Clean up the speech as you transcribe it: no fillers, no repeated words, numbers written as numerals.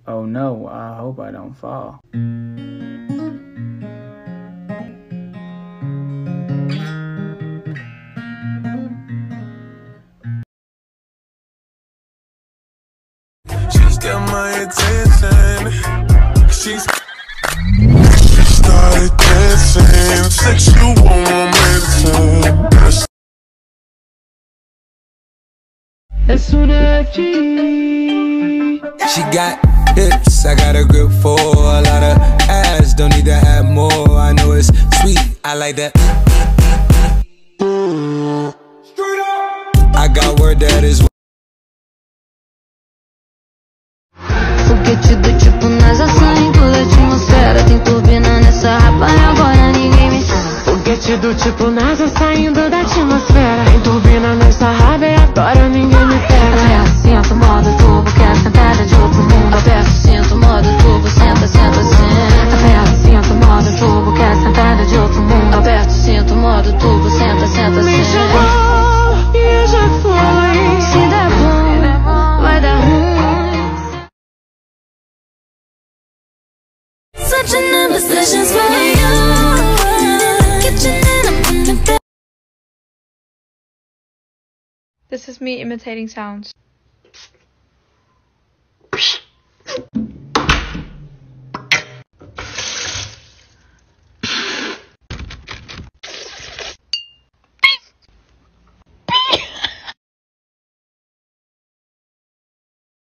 Oh no, I hope I don't fall. She's got my attention. She started dancing, sexual momentum. She got hips, I got a grip for a lot of ass, don't need to have more. I know it's sweet, I like that. I got word that is. Foguete do tipo NASA saindo da atmosfera. Tem turbina nessa rapa e agora ninguém me tira. Foguete do tipo NASA saindo da atmosfera. Tem turbina nessa raba e agora ninguém me pega. Aperta, sinto, modo turbo, quer sentada de outro mundo. Aperta, sinto, modo turbo, senta, senta, senta. Aperta, sinto, modo turbo, quer sentada de outro mundo. Aperta, sinto, modo turbo, senta, senta, Me senta. chamou e já foi. Se der bom, vai dar ruim. Such a number sessions for you. Kitchen and I'm in the bed. This is me imitating sounds.